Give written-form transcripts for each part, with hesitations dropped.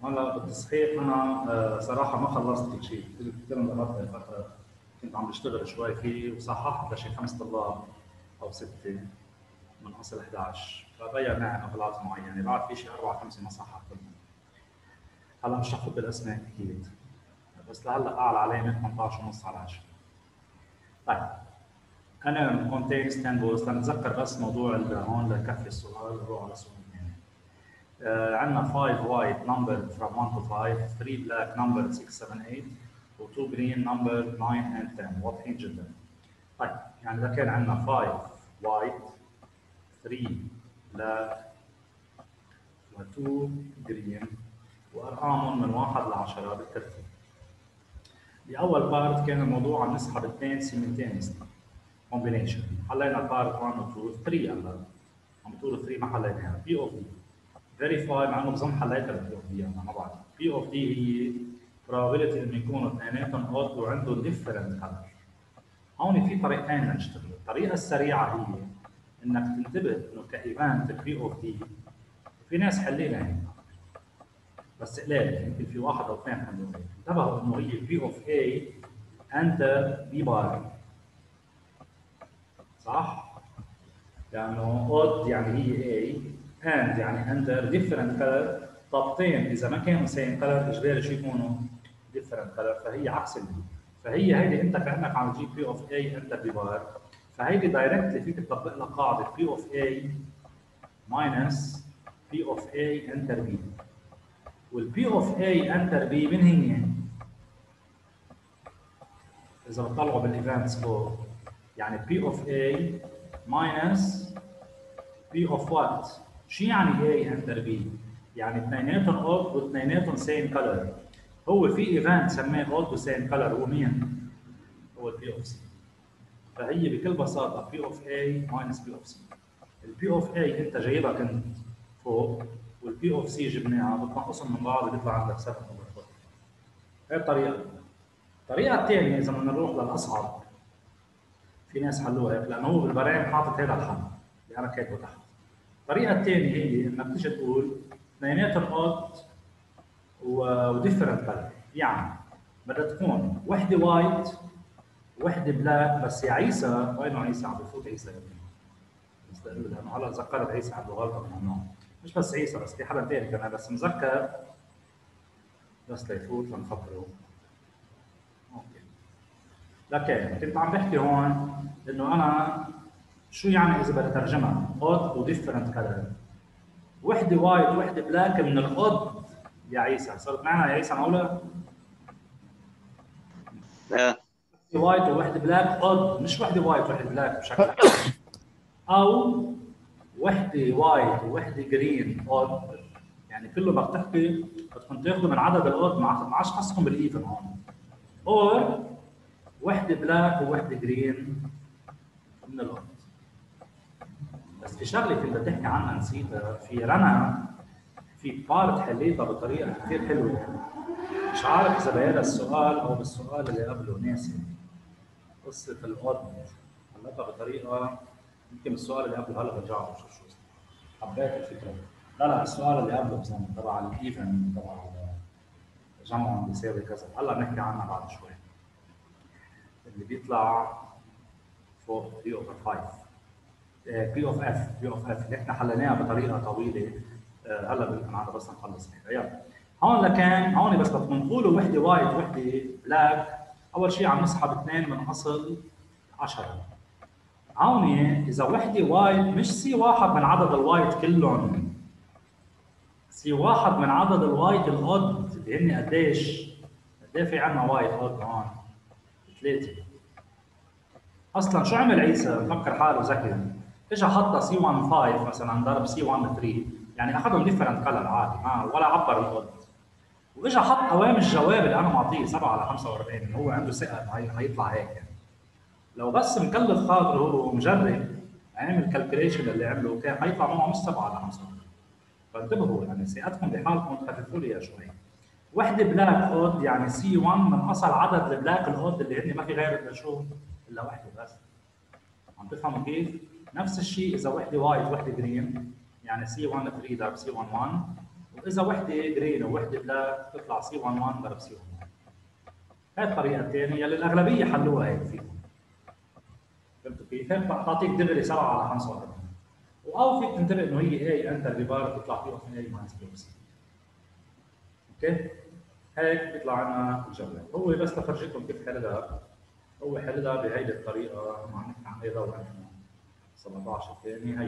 هلا بالتصحيح انا صراحه ما خلصت كل شيء، كثير انضغطت هالفتره، كنت عم بشتغل شوي فيه وصححت لشي 5 طلاب او 6 من اصل 11، فغير معي اغلاط معينه، بعد في شيء 4 5 ما صححتهم. هلا مش رح افوت بالاسماء اكيد، بس لهلا اعلى علي من 18.5 على 10. طيب انا contains 10 بوست، لنتذكر بس موضوع هون لكفي السؤال نروح على سؤال ثاني. عندنا 5 white numbered from 1 to 5، 3 black numbered 6 7 8 و 2 green numbered 9 and 10. واضحين جدا. طيب يعني اذا كان عندنا 5 white 3 black و 2 green وارقامهم من 1 ل 10 بالترتيب. باول بارت كان الموضوع عم نسحب اثنين simultaneously combination، حلينا بارت 1 و 2 3 هلا عم بتقولوا 3 ما حليناها. بي اوف دي فيريفاي، مع انه بظن حليتها البي اوف دي انا ما بعرف. بي اوف دي هي probability انه يكونوا اثنيناتهم odd وعندهم different color. هون في طريقتين لنشتغل، الطريقه السريعه هي انك تنتبه انه كايفنت البي اوف دي في ناس حلينا هيك بس قليل، يمكن في واحد او اثنين حلوا هيك. انتبهوا انه هي بي اوف اي انتر بي بار، صح؟ لانه odd يعني هي A and يعني under different color. طابتين اذا ما كانوا same color اجباري شو يكونوا different color، فهي عكس البي. فهي هيدي انت كانك عم تجيب P of A under B bar، فهيدي دايركتلي فيك تطبق لها قاعده P of A minus P of A under B. وال P of A under B من هي؟ اذا بتطلعوا بالايفنتس فوق يعني P of A minus P of what؟ شو يعني A under B؟ يعني اثنيناتهم odd واثنيناتهم same color. هو في ايفنت سماه odd و same color، هو مين؟ هو P of C. فهي بكل بساطة P of A minus P of C. ال P of A انت جايبها كنت فوق، وال P of C جبناها، بتنقصهم من بعض بيطلع عندك 7 over 4. هي الطريقة. الطريقة الثانية إذا بدنا نروح للأصعب، في ناس حلوها هيك لأنه هو بالبرامج حاطط هذا الحل اللي أنا كاتبه تحت. الطريقه الثانيه هي انك تيجي تقول اثنيناتهم اوت وديفرنت كلر، يعني بدها تكون وحده وايت وحده بلاك. بس يا عيسى، وينه عيسى؟ عم بفوت عيسى يا ابني مستقبل، لانه هلا تذكرت عيسى عنده غلطه من النوع، مش بس عيسى بس في حدا ثاني كمان، بس مذكر بس ليفوت لنخبره. اوكي لكن كنت عم بحكي هون انه انا شو يعني اذا بدي اترجمها اوت وديفرنت كلر، وحده وايت وحده بلاك من الاود يا عيسى. صرت معنا يا عيسى معقوله؟ وحده وايت ووحده بلاك اود، مش وحده وايت وحده بلاك بشكل عام. او وحده وايت ووحده جرين اود، يعني كله بدك تحكي بدكم تاخذوا من عدد الاود، ما عادش تحسكم بالايفن هون. اور وحده بلاك ووحده جرين من الاود. بس في شغله كنت تحكي عنها نسيتها، في رنا في بارت حليتها بطريقه كثير حلوه، مش عارف اذا بهذا السؤال او بالسؤال اللي قبله ناسي. قصه الاود حلتها بطريقه، يمكن السؤال اللي قبله هلا برجع له شو حبيت الفكره. لا السؤال اللي قبله بظن تبع الايفن تبع جمع بيساوي كذا، هلا بنحكي عنها بعد شوي. اللي بيطلع فوق بي اوفر 5 بي اوف اف اللي احنا حليناها بطريقه طويله. هلا انا عم بس نخلص هيك. يلا هون لكان هون بس بدكم نقولوا وحده وايت وحده بلاك. اول شيء عم نسحب اثنين من اصل 10. هون اذا وحده وايت مش سي واحد من عدد الوايت كلهم، سي واحد من عدد الوايت الاود اللي هن قديش؟ قد ايه في عندنا وايت اود هون؟ 3. اصلا شو عمل عيسى؟ مفكر حاله ذكي، اجى حط سي 1 5 مثلا ضرب سي 1 3، يعني اخذهم ديفرنت كلر عادي ولا عبر الاود. واجى حط قوام الجواب اللي انا معطيه 7 على 45، اللي هو عنده ثقه انه هيطلع هيك يعني. لو بس مكلف خاطره هو ومجرب عامل كالكوليشن اللي عمله كان حيطلع معه مش 7 على 45. فانتبهوا يعني ثقتكم بحالكم تخففوا لي شوي. وحده بلاك اود يعني سي 1 من اصل عدد البلاك الاود اللي هن ما في غير الا شو؟ الا وحده بس. عم تفهموا كيف؟ نفس الشيء اذا وحده وايت وحده جرين، يعني سي 1 3 ضرب سي 1 1، واذا وحده جرين ووحده بلاك بتطلع سي 11 ضرب سي 11. هاي الطريقه الثانيه اللي الاغلبيه حلوها هيك فيكم. فهمتوا كيف؟ هيك بتعطيك دغري 7 على 45. او فيك تنتبه انه هي اي انتر ببار بتطلع بي اوف اي ماينس بي اوف سي. اوكي؟ هيك بيطلع عنا الجواب. هو بس لفرجيكم كيف حللها. هو حللها بهيدي الطريقه عم نحكي عن اي ضوء 17 الثاني.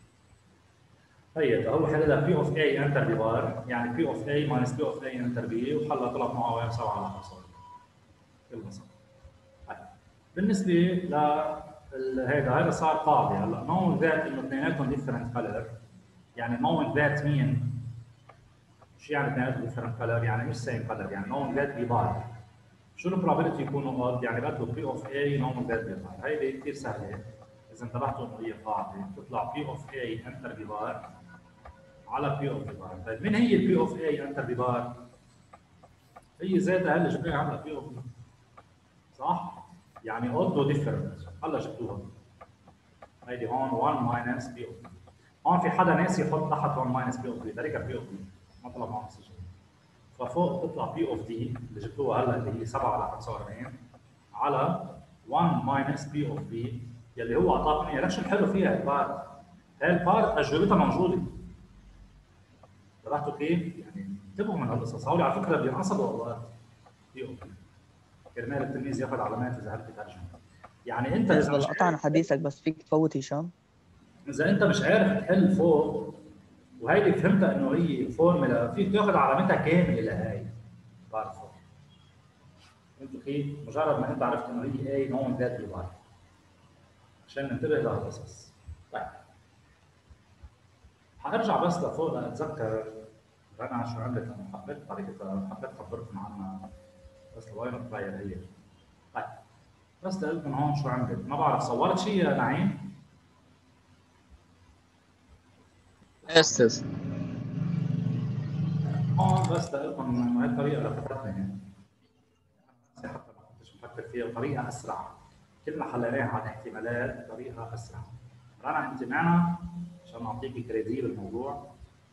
هي هو حللها بي اوف اي انتر ببار، يعني بي اوف اي ماينس بي اوف اي انتر بي، وحلها طلعت معه وين 7 على 45. بالبساطه. طيب بالنسبه ل هذا صار قاعده. هلا knowing that انه اثنيناتهم different color، يعني knowing that مين؟ شو يعني اثنيناتهم different color؟ يعني مش same color، يعني knowing that ببار. شو البروبابيلتي يكونوا odd؟ يعني بدله بي اوف اي knowing that ببار. هيدي كثير سهله اذا انتبهتوا انه هي قاعده بتطلع بي اوف اي انتر ببار على بي اوف ببار. طيب مين هي البي اوف اي انتر ببار؟ هي ذاتها اللي جبناها عامله بي اوف بي. صح؟ يعني اود وديفرنت. هلا جبتوها. هيدي هون 1 ماينس بي اوف بي. هون في حدا ناسي يحط تحت 1 ماينس بي اوف بي، ذلك بي اوف بي ما طلع معه مسج. ففوق بتطلع بي اوف دي اللي جبتوها هلا اللي هي 7 على 45 على 1 ماينس بي اوف بي يلي هو اعطاكم اياه. لك شو الحلو فيها البارت؟ هاي البارت اجوبتها موجوده. انتبهتوا كيف؟ يعني انتبهوا من هالقصص، هول على فكره بينقصدوا اوقات بي اوف بي كرمال التلميذ ياخذ علامات اذا عرف يترجم. يعني انت بالنسبة لقطع حديثك بس فيك تفوت هشام؟ اذا انت مش عارف تحل فوق وهيدي فهمتها انه هي فورمولا، فيك تاخذ علامتها كامله لهي بارت فوق. فهمتوا كيف؟ مجرد ما انت عرفت انه هي اي نون ذات بارت عشان ننتبه لهالقصص. طيب حارجع بس لفوق لاتذكر رنا شو عملت، لانه حبيت طريقتها، حبيت اخبركم عنها بس لوين بتغير هي. طيب بس لكم هون شو عملت، ما بعرف صورت شيء يا نعيم؟ استاذ هون بس لكم انه هي الطريقه اللي فتتني يعني. حتى ما كنتش مفكر فيها بطريقه اسرع. كل ما حليناها على الاحتمالات بطريقه اسرع. رنا انت معنا عشان نعطيكي كريدي بالموضوع.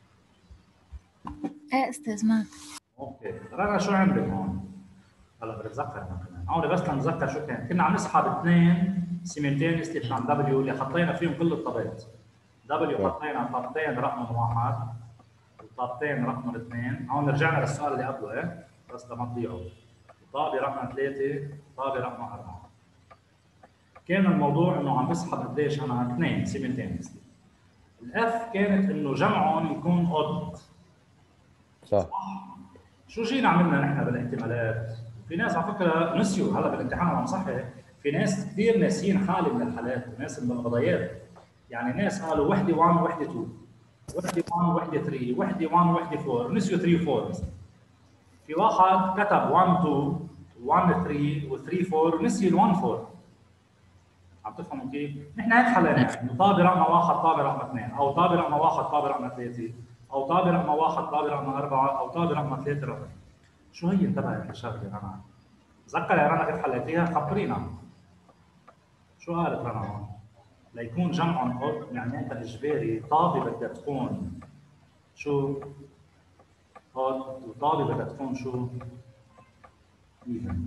ايه استاذ معك. اوكي رنا شو عملت هون؟ هلا بتذكر كمان هون بس لنتذكر شو كان. كنا عم نسحب اثنين سيمنتينيسلي بتاع دبليو اللي حطينا فيهم كل الطابات. دبليو حطينا طابتين رقم 1 وطابتين رقم 2. هون رجعنا للسؤال اللي قبله ايه بس لما تضيعوا. طابه رقم 3 طابه رقم 4. كان الموضوع انه عم بسحب قديش انا؟ اثنين سيمنتينيسلي. الاف كانت انه جمعهم يكون اود. صح. شو جينا عملنا نحن بالاحتمالات؟ في ناس على فكره نسيوا هلا بالامتحان عم صحح، في ناس كثير ناسيين حالة من الحالات، ناس من القضايات. يعني ناس قالوا وحده 1 وحده 2، وحده 1 وحده 3، وحده 1 وحده 4، نسيوا 3 و 4 مثلا. في واحد كتب 1 2 1 3 و 3 4 ونسي ال 1 4. عم تفهموا كيف؟ نحن هيك حليناها، انه طابه رقم 1 طابه رقم 2، او طابه رقم 1 طابه رقم 3، او طابه رقم 1 طابه رقم 4، او طابه رقم 3 رقم. شو هي انتبهت لشغله رنا؟ تذكر يا رنا كيف حليتيها؟ خبرينا. شو قالت رنا هون؟ ليكون جمعهم اود يعني انت اجباري طابه بدها تكون شو؟ اود، وطابه بدها تكون شو؟ ايفن.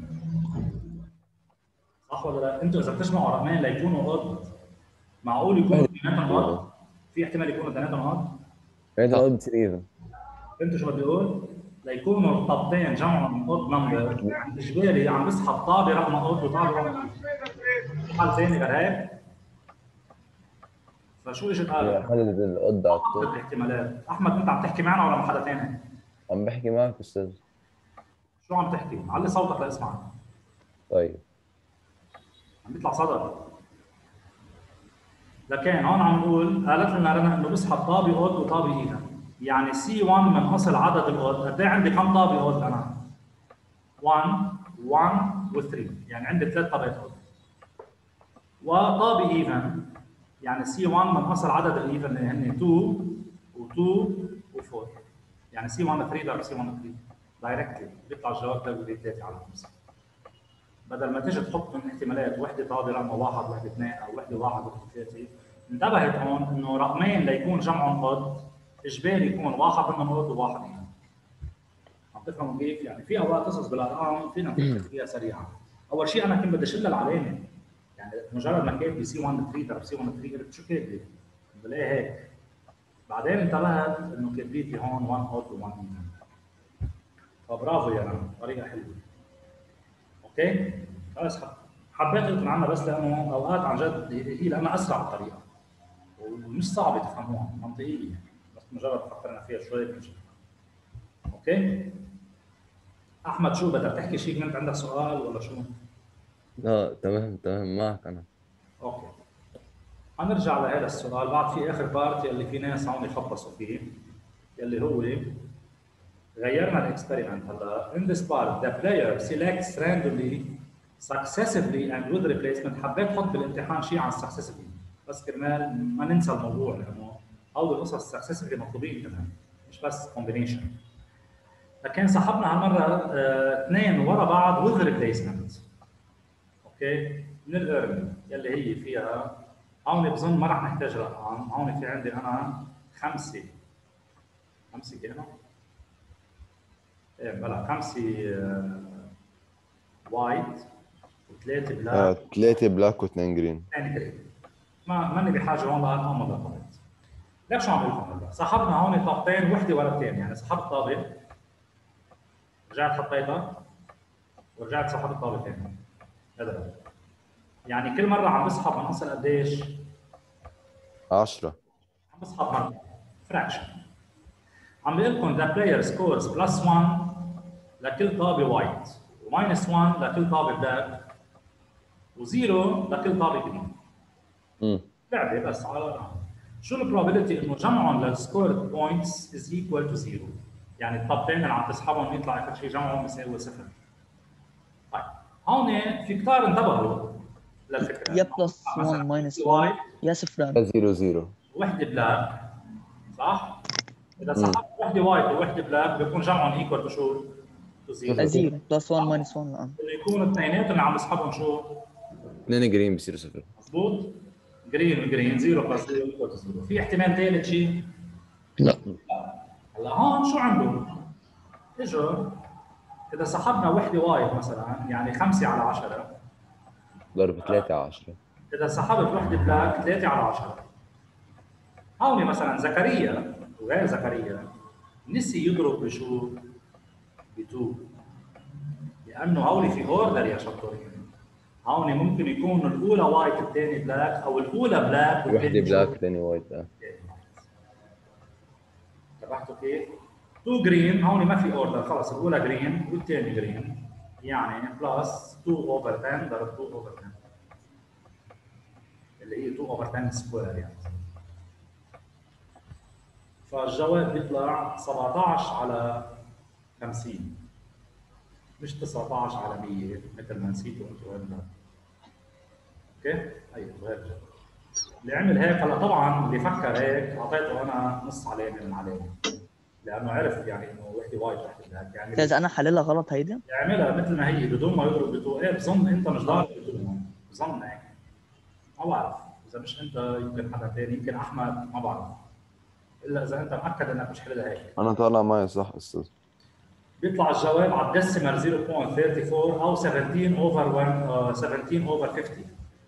صح ولا لا؟ انتوا اذا بتجمعوا رقمين ليكونوا اود معقول يكونوا اثنيناتهم اود؟ في احتمال يكونوا اثنيناتهم اود؟ بعدين اود بتصير ايفن. فهمتوا شو بدي اقول؟ ليكونوا الطابتين جمعهم اود نمبر يعني اجباري عم بسحب طابه رقم اود وطابه رقم حال ثاني غير هيك. فشو اجت قالت؟ حل الاود على طول. الاحتمالات. احمد انت عم تحكي معنا ولا مع حدا ثاني؟ عم بحكي معك استاذ. شو عم تحكي؟ علي صوتك لاسمعك. طيب. عم بيطلع صدى. لكن هون عم نقول قالت لنا رنا انه بسحب طابه اود وطابه ايفن. يعني سي 1 من اصل عدد الاود، قد ايه عندي كم طابه اود انا؟ 1 1 و3، يعني عندي 3 طابات اود. وطابه ايفن يعني سي 1 من اصل عدد الايفن اللي هن 2 و2 و4. يعني سي 1 3 ضرب سي 1 3 دايركتلي بيطلع الجواب ده 3 على 5. بدل ما تيجي تحط من احتمالات وحده طابه رقم 1 وحده 2 او وحده 1 وحده 3، انتبهت هون انه رقمين ليكون جمعهم اود اجباري يكون واحد منهم اوت وواحد ايفن. عم تفهموا كيف؟ يعني في اوقات قصص بالارقام فينا نفكر فيها سريعا. اول شيء انا كنت بدي اشيل العلامه، يعني مجرد ما كاتبه سي 1 3 ضرب سي 1 3 قلت شو كاتبه؟ بلاقي هيك. بعدين انتبهت انه كاتبين لي هون 1 اوت و1 ايفن. فبرافو يا رنا، طريقه حلوه. اوكي؟ خلص حبيت اقول لكم عنها بس لانه اوقات عن جد هي لانها اسرع الطريقه ومش صعبه تفهموها، منطقيه، بس مجرد فكرنا فيها شوي بنجي. اوكي؟ احمد شو بدك تحكي شيء؟ كنت عندك سؤال ولا شو؟ لا تمام تمام معك أنا. اوكي. حنرجع لهذا السؤال بعد في اخر بارت يلي في ناس عم يخبصوا فيه، يلي هو غيرنا الاكسبيرمنت. هلا in this part the player selects randomly successively and with replacement. حبيت احط بالامتحان شيء عن successively بس كرمال ما ننسى الموضوع، لانه هول القصص successively مطلوبين كمان مش بس combination. لكن سحبنا هالمره اثنين ورا بعض with replacement. اوكي؟ من الايرلي يلي هي فيها هون بظن ما رح نحتاج رقم، هون في عندي انا خمسه كانوا؟ ايه بلا خمسه وايت وثلاثه بلاك 3 بلاك و2 جرين. ثاني جرين. ماني بحاجه هون لارقام ولا طابق. ليش شو عم بقول لكم هلا؟ سحبنا هون طابتين وحده ورا الثاني، يعني سحبت طابق رجعت حطيتها ورجعت سحبت طابق ثاني. هذا يعني كل مره عم بسحب من اصل قديش؟ 10. عم بسحب مره فراكشن. عم بقول لكم ذا بلاير سكورز بلس 1 لكل طابه وايت وماينس 1 لكل طابه بلاك وزيرو لكل طابه جرين. لعبه بس على الرقم. شو البروبابيلتي انه جمعهم للسكورد بوينتس از ايكوال تو زيرو؟ يعني الطابتين اللي عم تسحبهم يطلع اخر شيء جمعهم يساوي صفر. طيب هون في كتار انتبهوا للفكره. يا بلس 1 ماينس 1 يا صفران. 0 0. وحده بلاك صح؟ اذا سحبت وحده وايت ووحده بلاك بيكون جمعهم ايكوال تو شو؟ تو زيرو. زيرو بلس 1 ماينس 1 الان. اللي يكونوا اثنيناتهم اللي عم بسحبهم شو؟ 2 جرين بصيروا 0. مضبوط؟ جرين وجرين 0 بلس 0 ايكوال تو 0. في احتمال ثالث شيء؟ لا. هلا هون شو عنده؟ اجوا اذا سحبنا وحده وايت مثلا يعني 5 على 10 ضرب 3 على 10. اذا سحبت وحده بلاك 3 على 10. هون مثلا زكريا وغير زكريا نسي يضرب بشو؟ ب 2 لانه هول في اوردر يا شطورين. هون ممكن يكون الاولى وايت الثاني بلاك او الاولى بلاك وحده بلاك ثاني وايت. تبعتوا كيف؟ 2 جرين هون ما في اوردر، خلص الاولى جرين والثاني جرين يعني بلس 2 اوفر 10 ضرب 2 اوفر 10 اللي هي 2 اوفر 10 سكوير يعني. فالجواب بيطلع 17 على 50 مش 19 على 100 مثل ما نسيتوا انتم هلا. اوكي؟ ايوه غير جو. اللي عمل هيك هلا طبعا اللي فكر هيك اعطيته انا نص علامه من علامه لانه عرف يعني انه وحده وايد وحده بلاك يعني. اذا انا حللها غلط هيدي؟ يعملها مثل ما هي بدون ما يضرب بتو. ايه بظن انت مش ضارب بتو، بظن هيك ما بعرف اذا مش انت يمكن حدا ثاني يمكن احمد ما بعرف الا اذا انت مأكد انك مش حللها هيك. انا طالع معي صح استاذ. بيطلع الجواب على الديسيمال 0.34 او 17 اوفر 1 17 اوفر 50.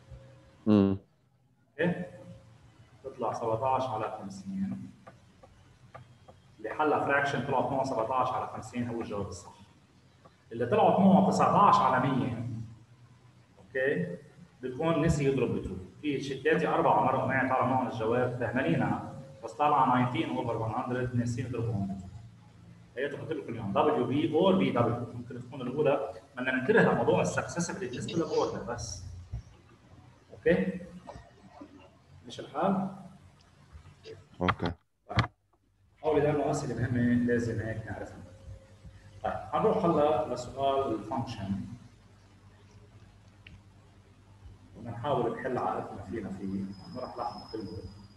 اوكي؟ تطلع 17 على 50. اللي حلها فراكشن طلعت معه 17 على 50 هو الجواب الصح. اللي طلعت معه 19 على 100 اوكي بتكون نسي يضرب ب 2. في شتاتي 4 مرة معي طالع معهم الجواب فهمانينها بس طالعه 19 اوفر 100 ناسيين يضربهم. هي قلت لكم اليوم دبليو بي اور بي دبليو ممكن تكون الاولى. بدنا ننتبه لموضوع السكسسفلي ديسبل اوردر بس. اوكي؟ مش الحال؟ اوكي. هول لانه اسئله مهمه لازم هيك نعرفها. طيب حنروح هلا لسؤال الفانكشن بدنا نحاول نحل على قد ما فينا فيه، ما راح نحكي كله.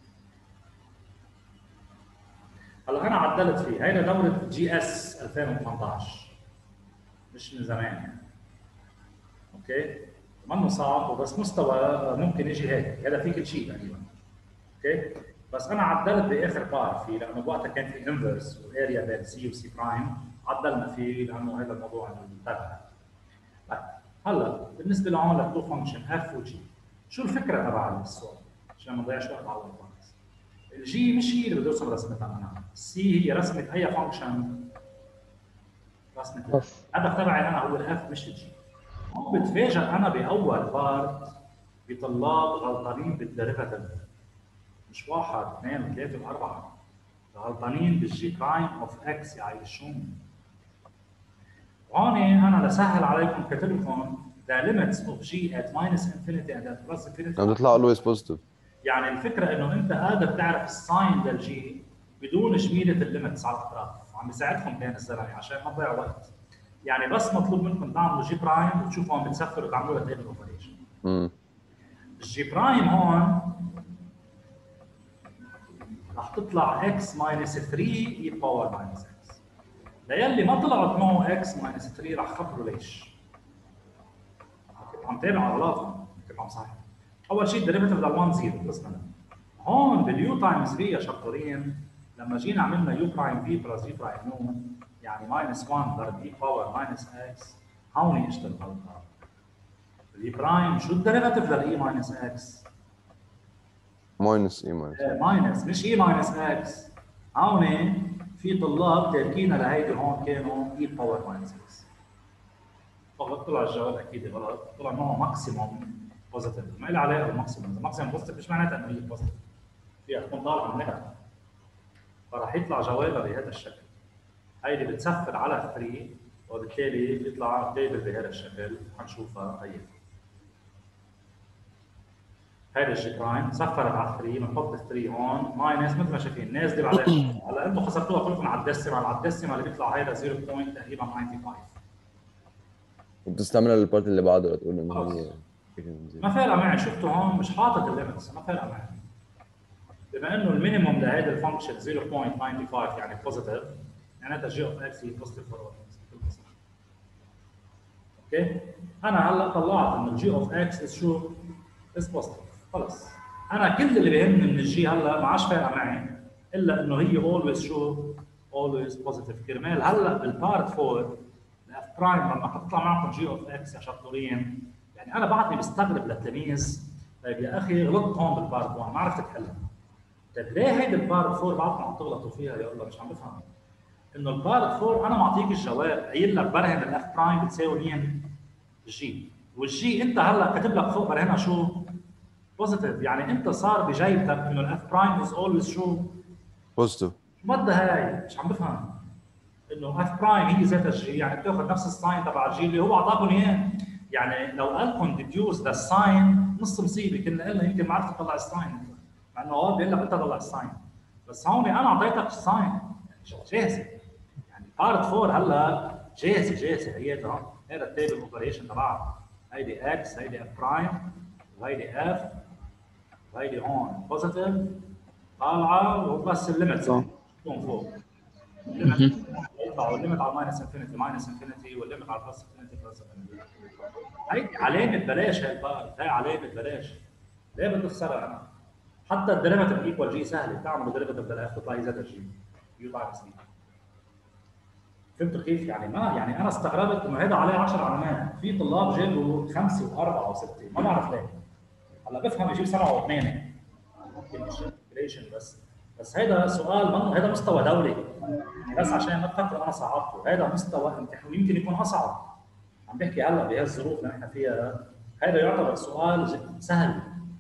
هلا انا عدلت فيه، هيدا دوره جي اس 2018 مش من زمان يعني. اوكي؟ منه صعب وبس مستوى ممكن يجي هيك، هذا في كل شيء تقريبا. اوكي؟ بس انا عدلت باخر بار فيه لانه وقتها كان في انفرس واريا بين سي وسي برايم، عدلنا فيه لانه هذا الموضوع انتبه. طيب هلا بالنسبه لهون للتو فانكشن اف وجي، شو الفكره تبع السؤال؟ عشان ما نضيعش وقت على البارتس. الجي مش هي اللي بدي اوصل رسمتها انا، السي هي رسمه اي فانكشن، رسمه أوف. الهدف تبعي انا هو الاف مش الجي. هون بتفاجئ انا باول بارت بطلاب غلطانين بالديريفاتيف، مش واحد اثنين وثلاثه واربعه، غلطانين بالجي برايم اوف اكس يعيشون. هون انا لسهل عليكم كاتب لكم the limits of g at minus infinity and at plus infinity. عم تطلع always positive. يعني الفكره انه انت قادر تعرف الساين للجي بدون جميله الليمتس على الاطراف، وعم بيساعدكم كان الزلمه عشان ما تضيعوا وقت. يعني بس مطلوب منكم تعملوا جي برايم وتشوفوا عم بتسفروا وتعملوا لها تيبل اوبريشن. الجي برايم هون رح تطلع x minus 3 e باور minus x. ليلي ما طلعت معه x minus 3 رح خبروا ليش. عم تابع اغلاطهم كيف عم صحيح. اول شيء الديريفيتيف لل 1 0 قسنا هون باليو تايمز في يا شطورين، لما جينا عملنا يو برايم في بلس يو برايم نو يعني ماينس 1 ضرب اي باور ماينس اكس، هون اجت الغلطه. اليو برايم شو الديريفيتيف للاي ماينس اكس؟ ماينس اي ماينس. ماينس مش اي ماينس اكس. هون في طلاب تاركينا لهيدي هون كانوا اي باور ماينس اكس. فقط طلع الجواب اكيد غلط، طلع معه ماكسيموم بوزيتيف، ما له علاقه بالماكسيموم، الماكسيموم بوزيتيف مش معناتها انه هي بوزيتيف. فيها تكون طالعه من نيجاتيف. فراح يطلع جوابها بهذا الشكل. هيدي بتسفر على 3 وبالتالي بيطلع تيبل بهذا الشكل، حنشوفها هي. هيدا الجي برايم سفرت على 3، بنحط 3 هون ماينس مثل ما شايفين نازله بعدين. هلا انتم حسبتوها كلكم على الديسيمال اللي بيطلع هيدا 0 بوينت تقريبا 95. وبتستعملها للبارت اللي بعده لتقول انه هي ما فارقه معي، شفتوا هون مش حاطط الليمتس، ما فارقه معي. بما انه المينيموم لهيدي الفانكشن 0.95 يعني بوزيتيف، معناتها جي اوف اكس هي بوزيتيف فور اوكي؟ انا هلا طلعت انه الجي اوف اكس از شو؟ از بوزيتيف، خلص. انا كل اللي بيهمني من الجي هلا ما عادش فارقه معي الا انه هي اولويز شو؟ اولويز بوزيتيف. كرمال هلا بالبارت 4 الاف برايم لما حتطلع معكم جي اوف اكس يا شطورين، يعني انا بعدني بستغرب للتلاميذ، طيب يا اخي غلطت هون بالبارت 1 ما عرفت تحلها. طيب ليه هيدي البارت 4 بعدكم عم تغلطوا فيها؟ يا الله مش عم بفهم. انه البارت 4 انا معطيك الجواب قايل لك برهن الاف برايم بتساوي مين؟ الجي، والجي انت هلا كاتب لك فوق برهنها شو؟ بوزيتيف، يعني انت صار بجايبتك انه الاف برايم از اولويز شو؟ بوزيتيف. شو بدها هاي؟ مش عم بفهم. انه اف برايم هي ذات الجي، يعني بتاخذ نفس الساين تبع الجي اللي هو اعطاكم اياه. يعني لو قال لكم ديديوز ذا الساين نص مصيبه، كنا قلنا يمكن ما عرفت تطلع الساين، مع انه هو بيقول لك انت طلع الساين، بس هون انا اعطيتك الساين جاهزه. يعني بارت 4 هلا جاهزه هي هذا التيبل اوبريشن تبعها. هيدي اكس، هيدي اف برايم، وهيدي اف، وهيدي هون بوزيتيف طالعه، وبس الليمت تكون فوق. الليمت يطلعوا الليمت على ماينس انفينيتي والليمت على بلس انفينيتي. هيدي علامه بلاش، هاي علامه بلاش. ليه بدي اخسرها انا؟ حتى الديريفاتيف ايكوال جي سهله، بتعملوا ديريفاتيف للاف تطلع هي ذات الجي يو تايمز سي. فهمتوا كيف؟ يعني ما يعني انا استغربت انه هذا عليه 10 علامات، في طلاب جابوا 5 و4 و6 ما بعرف ليه. هلا بفهم يجيب 7 و8 يمكن مش انتجريشن بس هذا سؤال منه، هذا مستوى دولي يعني، بس عشان ما تفكروا انا صعبته، هذا مستوى امتحان يمكن يكون اصعب. عم بحكي هلا بهالظروف اللي نحن فيها، هذا يعتبر سؤال سهل.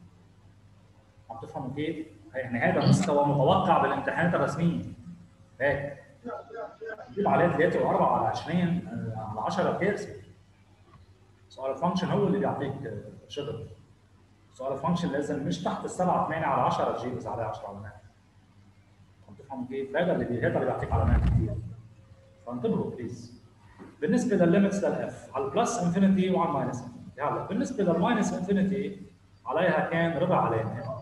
عم تفهموا كيف؟ يعني هذا مستوى متوقع بالامتحانات الرسميه. هيك تجيب عليه 3 و4 على 20 على 10 كارثه. سؤال الفانكشن هو اللي بيعطيك شغل. سؤال الفانكشن لازم مش تحت ال7 8 على 10 تجيب اذا عليه 10 علامات. عم تفهموا كيف؟ هذا اللي بيعطيك علامات كثير. فانتبهوا بليز. بالنسبه للليمتس للاف على البلس انفينيتي وعلى الماينس انفينيتي، هلا بالنسبه للماينس انفينيتي عليها كان ربع علامه.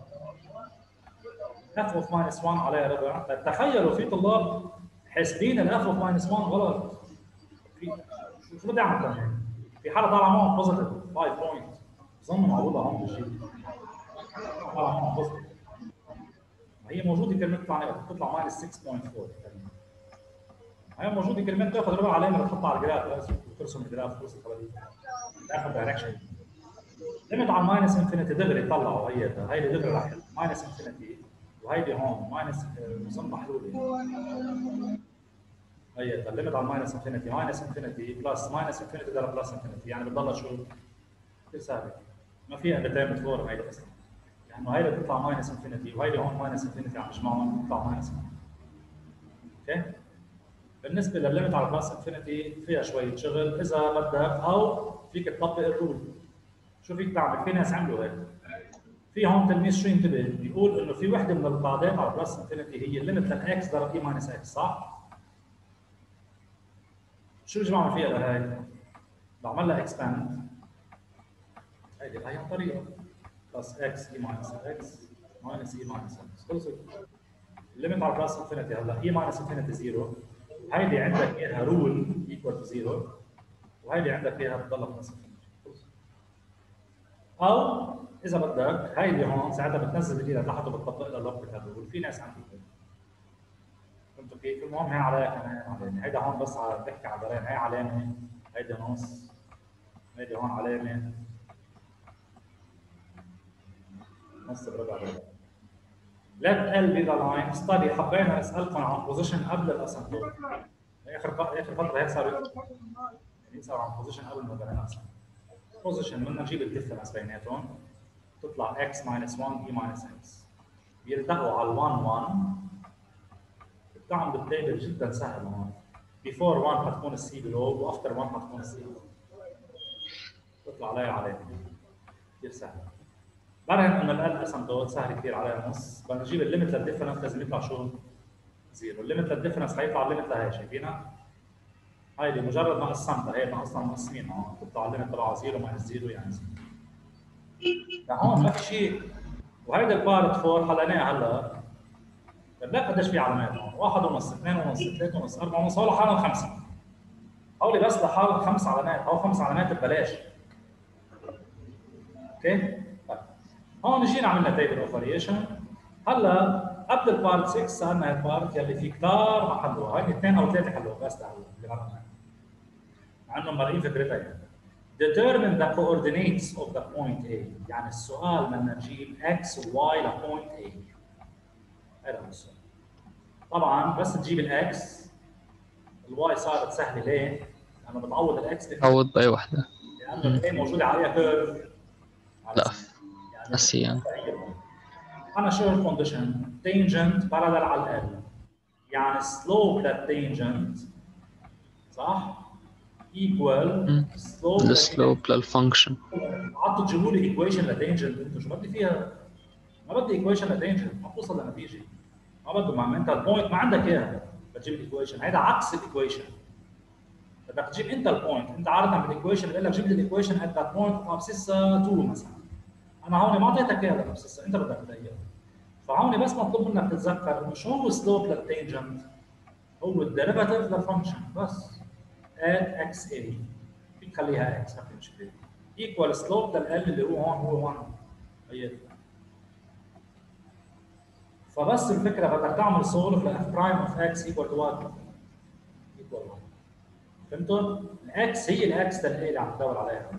اف اوف ماينس 1 عليها ربع. تخيلوا في طلاب حاسبين الاف اوف ماينس 1 غلط. شو بدي اعمل كمان؟ في حاله طالعه معهم بوزيتيف 5 بوينت، بظن معقوله هون بالجي طالعه معهم بوزيتيف. هي موجوده كلمه بتطلع ماينس 6.4. هي موجوده كلمه تاخذ ربع علامه بتحطها على الجراف بس وترسم الجراف خلص الخبريه. تاخذ دايركشن. ليميت على ماينس انفينيتي دغري طلعوا هيدي دغري راح ماينس انفينيتي وهيدي هون ماينس نظام محلوله. هي الليميت على ماينس انفينيتي بلس ماينس انفينيتي ضرب بلس انفينيتي يعني بتضلها شو؟ كثير سهله. ما فيها ديترمنت فورم هيدي اصلا. لانه هيدي بتطلع ماينس انفينيتي وهيدي هون ماينس انفينيتي عم نجمعهم بتطلع ماينس اوكي؟ بالنسبه للليميت على بلس انفينيتي فيها شويه شغل اذا بدك او فيك تطبق الرول. شو فيك تعمل؟ في ناس عملوا هيك. في هون تلميذ شو ينتبه؟ بيقول انه في وحده من القاعدات على بلس انفينيتي هي الليميت للاكس ضرب اي ماينس اكس صح؟ شو اللي بعمل فيها لهي؟ بعمل لها اكسباند هيدي هي طريقه بلس اكس اي ماينس اكس ماينس اي ماينس اكس خلصت. الليميت على بلس انفينيتي هلا اي ماينس انفينيتي 0 هيدي عندك اياها رول ايكوال تو 0 وهيدي عندك اياها بتضلها بلس انفينيتي. او اذا بدك هيدي هون ساعتها بتنزل الايد تحت وبتطبق لها لوك الرول. في ناس عندهم فهمتوا كيف؟ المهم هي عليها كمان علامه. هيدا هون بس بحكي على ضرين هي علامه هيدي نص هيدي هون علامه نص بربع بربع. Let L be the line study. حبينا نسالكم عن بوزيشن قبل الاسمبل. اخر فتره هيك صار يعني صار عن بوزيشن قبل ما بدنا نقسم. بوزيشن بدنا نجيب الديفرنس بيناتهم تطلع x minus 1 e minus x. بيلتقوا على ال 1 1 بتعمل بالتيبل جدا سهل هون. before 1 حتكون السي below وافتر 1 حتكون السي تطلع عليها علامه كثير سهل. برهن انه ال اسمبتوت سهل كثير عليها نص. بدنا نجيب الليمت للديفرنس لازم يطلع شو؟ زيرو. الليمت للديفرنس حيطلع الليمت لهي شايفينها؟ هيدي مجرد ما قسمتها هي اصلا مقسمينها هون بتطلع الليمت تبعها 0 ماينس 0 يعني 0. لهون ما في شيء. وهيدا البارت 4 حليناها هلا. لا قديش في علامات هون؟ 1 ونص 2 ونص 3 ونص 4 ونص هول لحالهم 5. هولي بس لحالهم 5 علامات. هول 5 علامات ببلاش. اوكي؟ هون جينا عملنا تيبل اوف فاريشن. هلا قبل البارت 6 صارنا البارت يلي فيه كثار ما حلوها. هي 2 او 3 حلوها بس تعالوا اللي عملناها. مع انهم مارقين فكرتها يعني. Determine the coordinates of the point A. يعني السؤال بدنا نجيب x و y لبوينت A. هذا هو السؤال. طبعا بس تجيب الاكس الواي صارت سهله ليه؟ لانه بتعوض الاكس تعوض باي وحده لانه الاثنين موجوده عليها كيرف لا اساسيا. انا شو الكونديشن؟ تانجنت بارالل على ال يعني سلوب للتانجنت صح؟ ايكوال السلوب للفانكشن. قعدتوا تجيبوا لي ايكويشن لتانجنت انتوا شو بدي فيها؟ ما بدي ايكويشن لتانجنت ما بتوصل لنتيجه. ما بده مع انت البوينت ما عندك اياها بتجيب الايكويشن. هيدا عكس الايكويشن. بدك تجيب انت البوينت. انت عاده بالايكويشن بقول لك جيب لي الايكويشن ات ذات بوينت ابسسها 2 مثلا. انا هون ما اعطيتك اياها لابسسها انت بدك تلاقيها. فهون بس مطلوب منك تتذكر انه شو هو السلوب للتانجنت؟ هو الديريفاتيف للفانكشن بس ات اكس اي فيك تخليها اكس ما في مشكله. ايكوال سلوب لل اللي هو هون هو 1 هي. فبس الفكره بدك تعمل سولف لاف برايم اوف اكس ايكوال تو 1 ايكوال 1. فهمتوا؟ الاكس هي الاكس للاي اللي عم تدور عليها.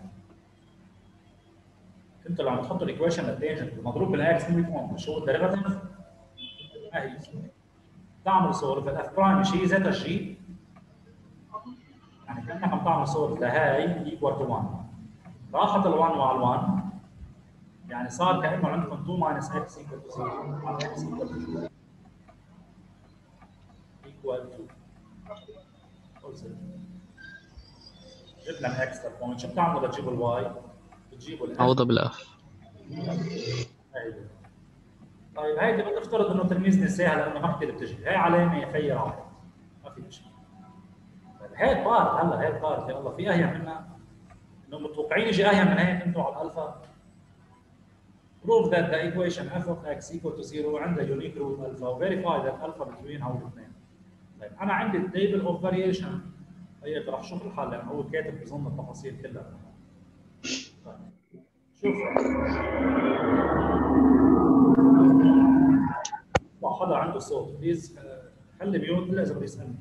فهمتوا لما تحطوا الايكويشن للتانجنت المضروب بالاكس مين بيكون؟ مش هو الديريفاتيف؟ ما هي تعمل سولف الاف برايم شيء ذاتها شيء يعني كانك عم تعمل سولف لهي ايكوال تو 1 راحت ال 1 مع ال 1 يعني صار كانه عندكم 2 ماينس اكس ايكوال تو 0 على اكس ايكوال تو 2 ايكوال تو خلصت. جبنا الاكس للبوينت. شو بتعملوا لتجيبوا الواي؟ بتجيبوا الاف عوضها بالاف. ايوه. طيب هيدي بتفترض انه تلميذ نساها لانه ما كثير بتجي. هي علامه خير عوض ما في شيء. طيب هي البارت هلا هي البارت يا الله في اهين منها؟ انه متوقعين يجي اهين من هيك انتم على الالفا؟ prove that the equation f of x equal to 0 عندها unique root alpha و verify that alpha between هول الاثنين. طيب انا عندي التيبل اوف فاريشن هي راح شوف الحل لانه هو كاتب بظن التفاصيل كلها. طيب شوف بالصوت بليز، خلي ميوت الا اذا بده يسالني.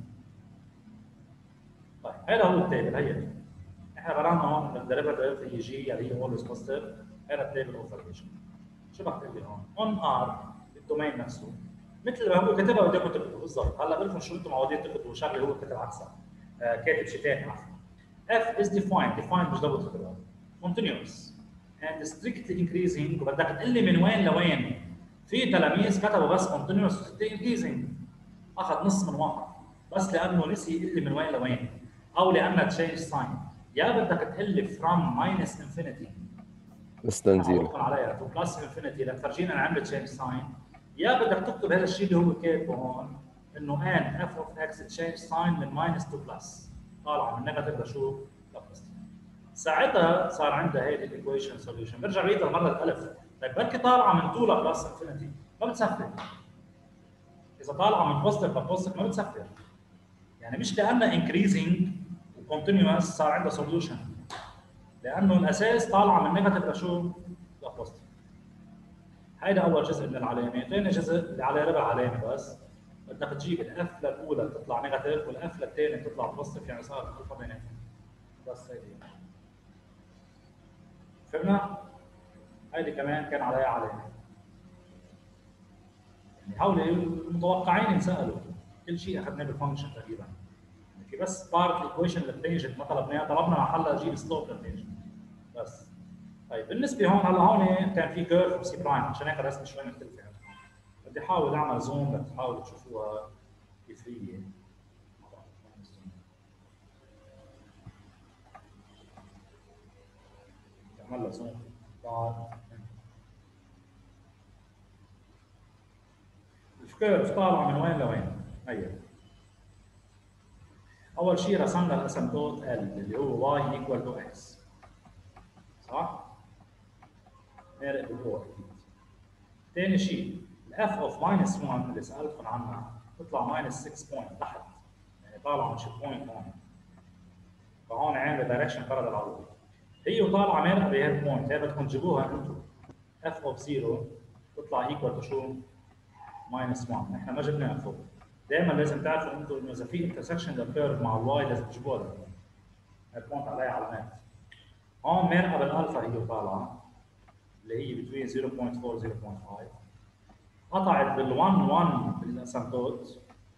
طيب هذا هو التيبل. هي احنا قرانا هون الديريفاتيف هي جي اللي هي اولويز بوزيتيف. هذا التيبل اوف فاليديشن. شو بحكي لي هون؟ اون ار الدومين نفسه مثل ما هو كتبها بدكم تكتبوا بالضبط. هلا بدكم شو انتم معودين تكتبوا شغله هو كتب عكسها، كاتب شيء ثاني عفوا. F is defined مش ضبط تكتبها continuous and strictly increasing. وبدك تقول لي من وين لوين. في تلاميذ كتبوا بس continuous strictly increasing اخذ نص من واحد بس لانه نسي يقول لي من وين لوين، او لانها تشينج ساين. يا بدك تقول لي from minus infinity less than zero عليها to plus infinity لتفرجينا انا عملت تشينج ساين، يا بدك تكتب هذا الشيء اللي هو كاتبه هون انه n f of x change sign من minus to plus طالعه من نيجاتيف لشو؟ لبلس. ساعتها صار عندها هيدي الايكويشن سوليوشن. برجع بعيد لمره الالف. طيب بركي طالعه من 2 لبلس انفينيتي ما بتسفر. اذا طالعه من بوزيتيف لبوزيتيف ما بتسفر. يعني مش لانها انكريزنج وكونتينيوس صار عندها سوليوشن، لانه الاساس طالعه من نيجاتيف لشو؟ لبوزيتيف. هيدا اول جزء من العلامه. ثاني جزء اللي عليه ربع علامه بس بدك تجيب الاف للاولى تطلع نيجاتيف والاف للثاني تطلع بوزيتيف، يعني صار الفا بيناتهم بس. هيدي فهمنا؟ هيدي كمان كان عليها علامه. يعني هول المتوقعين ينسالوا كل شيء اخذناه بالفانكشن تقريبا. يعني في بس بارت الايكويشن للتنجنت ما طلبناها، طلبنا محلها اجيب سلوب للتنجنت بس. طيب بالنسبه هون هلا هون كان في كيرف وسي برايم عشان هيك الرسمه شوي مختلفه. بدي احاول اعمل زوم لتحاولوا تشوفوها كيف هي. اعمل لها زوم. الكيرف طالعه من وين لوين؟ هي اول شيء رسمنا الاسمبتوت ال اللي هو y equal to x صح؟ مارق بالهو اكيد. ثاني شيء الاف اوف ماينس 1 اللي سالتكم عنها تطلع ماينس 6 بوينت تحت، يعني طالعه من شي بوينت هون. فهون عامله دايركشن بارلل على الوي. هي وطالعه مارقه بهذا البوينت، هي بدكم تجيبوها انتم. اف اوف 0 تطلع ايكوال تو شو؟ ماينس 1. احنا ما جبناها فوق. دائما لازم تعرفوا انتم انه اذا في انترسكشن للكيرف مع الواي لازم تجيبوها لفوق. البوينت عليها علامات. هون مارقه بالالفا هي وطالعه اللي هي بين 0.4 0.5. قطعت بال 1 بالاسمبتوت.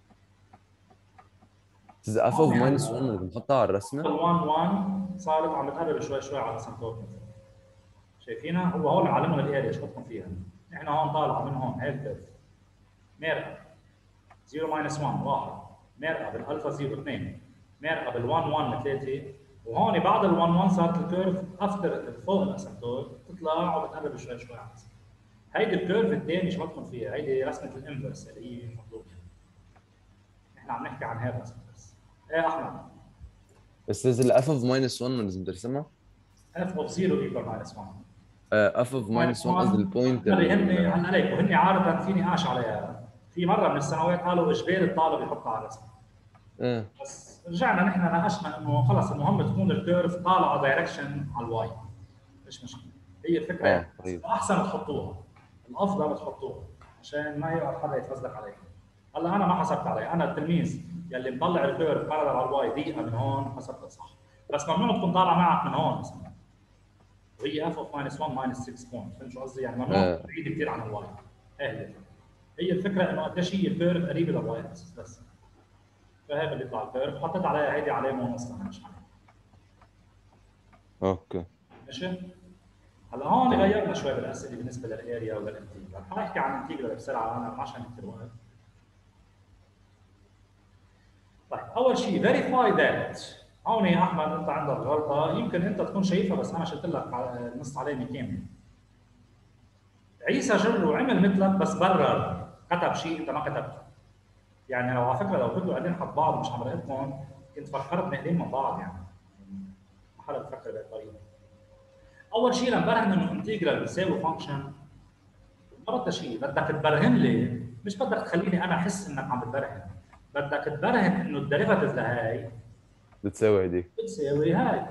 إذا f of minus 1 اللي بنحطها على الرسمة ال 1 صارت عم بتقرب شوي شوي على الاسمبتوت. شايفينها؟ هو هون معلمنا الاريا شو بدكم فيها. احنا هون طالعه من هون هي الكيرف. مارقه 0 minus 1 مارقه بالالفا 0 2 مارقه بال 1 3. وهون بعد ال 1 صارت الكيرف افتر فوق الاسمبتوت تطلع وبتقرب شوي شوي على الاسمبتوت. هيدي الكيرف الثاني شو بدكم فيها؟ هيدي رسمه الانفرس اللي هي مطلوبه. احنا عم نحكي عن هذا بس. ايه احمد؟ بس لازم ال f of minus 1 لازم ترسمها؟ f of 0 equal minus 1. f of minus 1 قصدي البوينت هن عن عليك وهن عاده في نقاش عليها. في مره من السنوات قالوا اجباري الطالب يحطها على الرسمه. بس رجعنا نحن ناقشنا انه خلص المهم تكون الكيرف طالعه دايركشن على الواي. مش مشكله. هي الفكره طيب. احسن تحطوها. الافضل تحطوها عشان ما يقعد حدا يتفزلك عليك. هلا انا ما حسبت عليه، انا التلميذ يلي مطلع الكيرف بارلل على الواي دقيقه من هون حسبتها صح. بس ممنوع تكون طالعه معك من هون مثلا. وهي اف اوف ماينس 1 ماينس 6 بوينت، فهمت شو قصدي؟ يعني ممنوع بعيد كثير عن الواي. هي الفكره انه قديش هي الكيرف قريبه للواي بس. فهيك اللي يطلع الكيرف، حطيت عليها هيدي علامه ونص مش علامه. اوكي ماشي؟ هلا هون غيرنا شوي بالاسئله بالنسبه للاريا وللانتيجرال. حنحكي عن الانتيجرال بسرعه انا عشان كثير وقت. طيب اول شيء verify that. هون يا احمد انت عندك غلطه يمكن انت تكون شايفها بس انا شلت لك نص علامه كامله. عيسى جرو عمل مثلك بس برر كتب شيء انت ما كتبته. يعني لو على فكره لو كنتوا قاعدين حد بعض مش عم راقبكم كنت فكرت نقلين من بعض يعني. ما حدا بفكر بهالطريقه. اول شيء لنبرهن انه انتجرال بيساوي فانكشن. ما بدها شيء، بدك تبرهن لي، مش بدك تخليني انا احس انك عم بتبرهن. بدك تبرهن انه الديريفاتيف لهي بتساوي هديك بتساوي هاي.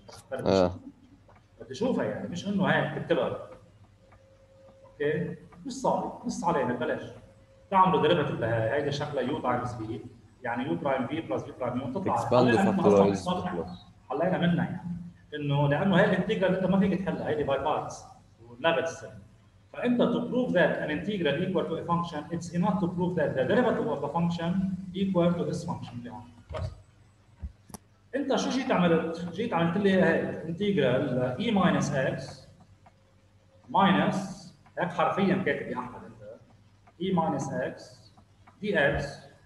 بدي اشوفها يعني مش انه هيك تكتبها. اوكي؟ مش صعب، نص علامه بلاش. تعملوا ديريفيتيف لهي، هيدي شكلها يو تايمز في، يعني يو برايم في بلس في برايم يو بتطلع expand وفاكتورايز حلينا منها يعني انه لانه هي الانتجرال انت ما فيك تحلها، هيدي باي بارتس ونابتس. فانت to prove that an integral equal to a function, it's enough to prove that the derivative of the function equal to this function اللي هون بس. انت شو جيت عملت؟ جيت عملت لي هيك انتجرال e minus x minus هيك حرفيا كاتب يا احمد انت e minus x dx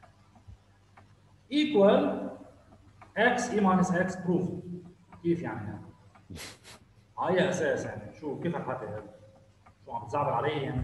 equal x e minus x proof. كيف يعني؟ على اساس يعني شو كيف الحكي هذا؟ شو عم تزعل علي يعني؟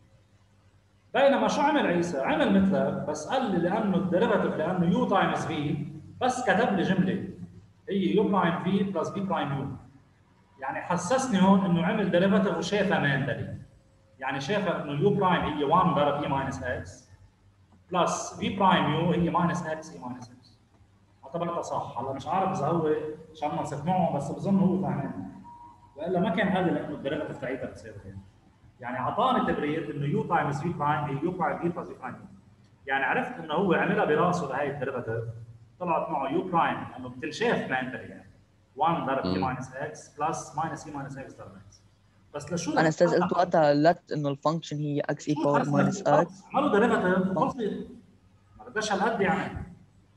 بينما شو عمل عيسى؟ عمل مثلك بس قال لي لانه الديريفاتيف لانه يو تايمز في بس كتب لي جمله هي يو برايم في بلس في برايم يو. يعني حسسني هون انه عمل ديريفاتيف وشافها ماندلي. يعني شافها انه يو برايم هي 1 ضرب اي ماينس اكس بلس في برايم يو هي ماينس اكس اي ماينس اكس. اعتبرتها صح. هلا مش عارف اذا هو عشان نصف معه بس بظن هو فاهمين. والا ما كان قال لي لانه الديريفاتيف تاعتها بتصير هيك. يعني اعطاني تبرير انه يو تايمز في برايم هي يو برايم في بلس في برايم يو. يعني عرفت انه هو عملها براسه لهي الديريفاتيف طلعت معه يو برايم لانه بتنشاف ماندلي يعني 1 ضرب اي ماينس اكس بلس ماينس اي ماينس اكس ضرب اكس. بس لشو انا استاذ قلت وقتها لت انه الفانكشن هي اكس اي باور ماينس اكس. عملوا ديريفاتيف خلصت ما بدهاش هالقد يعني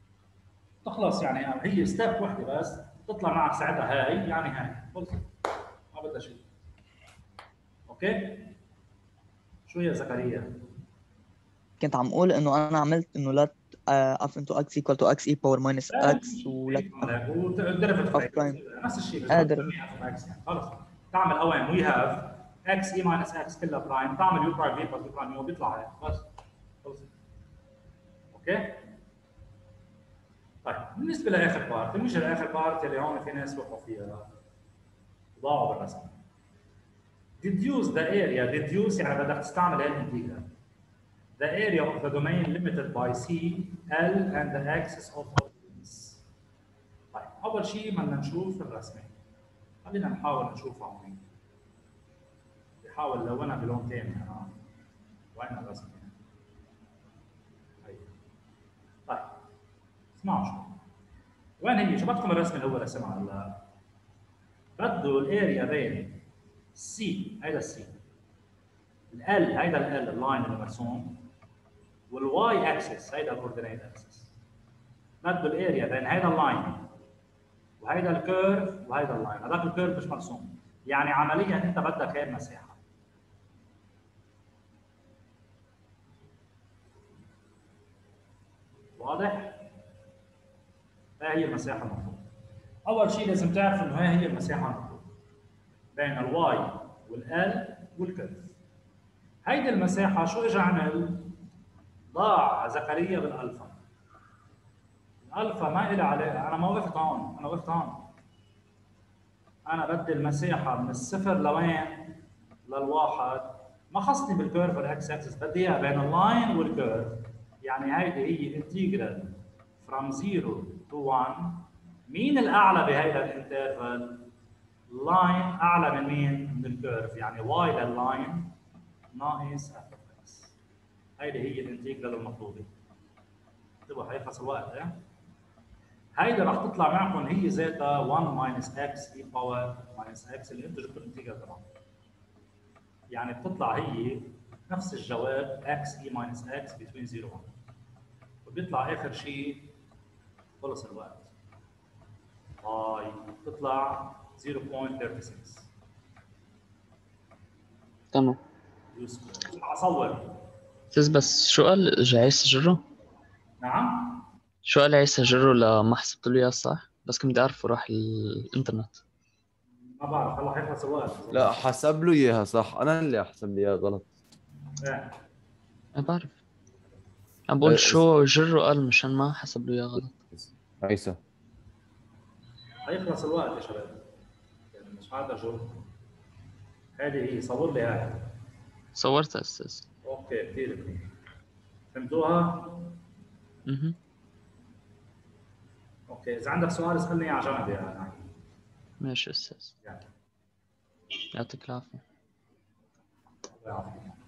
تخلص يعني هي ستيب وحده بس تطلع معك ساعتها هاي يعني هاي خلصت ما بدها شيء. اوكي شو يا زكريا؟ كنت عم اقول انه انا عملت انه لت اف انتو اكس ايكوال تو اكس اي باور ماينس اكس ولت والديريفاتيف برايم نفس الشيء بس قادر اف اكس يعني خلص تعمل اوين وي هاف اكس اي ماينس اكس كلها برايم تعمل يو برايم في بلس يو برايم يو بيطلع هيك بس خلص. اوكي طيب بالنسبه لاخر بارت نيجي لاخر بارت اللي هون في ناس وقفوا فيها ضاعوا بالرسم. deduce the area deduce يعني بدك تستعمل هاي الانتجرال the area of the domain limited by c l and the axis of this. طيب اول شيء بدنا نشوف الرسمه. خلينا نحاول نشوفها هون. بحاول لونها بلون ثاني انا. وين الرسمه؟ هي. طيب اسمعوا شو وين هي؟ شبكتكم الرسمه اللي هو رسمها هلا. بده الاريا بين سي هيدا السي ال هيدا اللاين اللي مرسوم والواي اكسس هيدا الاوردينيت اكسس. بده الاريا بين هيدا اللاين وهيدا الكيرف وهيدا اللاين. هذاك الكيرف مش مرسوم يعني عمليا انت بدك هي المساحه. واضح؟ هاي هي المساحه المطلوبه. اول شيء لازم تعرف انه هاي هي المساحه المطلوبه بين الواي والال والكيرف. هيدي المساحه شو اجى عمل؟ ضاع زكريا بالالفا. الالفا ما إلها علاقه. انا ما وقفت هون انا وقفت هون. انا بدي المساحه من الصفر لوين؟ للواحد. ما خصني بالكيرف والاكس اكسس بدي اياها بين اللاين والكيرف. يعني هيدي هي انتجرال from 0 to 1. مين الاعلى بهيدا الانترفال؟ لاين اعلى من مين؟ من الكيرف. يعني واي لللاين ناقص اف اوف اكس. هيدي هي الانتجرال المطلوبه. انتبهوا حيخلص الوقت ايه؟ هيدي رح تطلع معكم هي ذاتها 1 ماينس اكس اي باور ماينس اكس اللي انتم جبتوا الانتجرال تبعها. يعني بتطلع هي نفس الجواب اكس اي ماينس اكس بين 0 و 1. وبيطلع اخر شيء خلص الوقت. هاي بتطلع 0.36. تمام. اصور. استاذ بس شو قال اجى عايز يسجله؟ نعم؟ شو قال عايز يسجله لما حسبت له اياه صح؟ بس كنت بدي اعرفه راح الانترنت. ما بعرف هلا حيخلص الوقت. لا حسب له اياها صح، انا اللي احسب لي اياها غلط. ايه انا بعرف. عم بقول شو جره قال مشان ما حسب له اياه غلط. عيسى حيخلص الوقت يا شباب. يعني مش قادر اشوف. هذه هي صور لي هاي. صورتها استاذ. اوكي كثير منيح. فهمتوها؟ اوكي اذا عندك سؤال اسالني على جنب يا نعيم. ماشي استاذ. يعني يعطيك العافيه. الله يعافيك.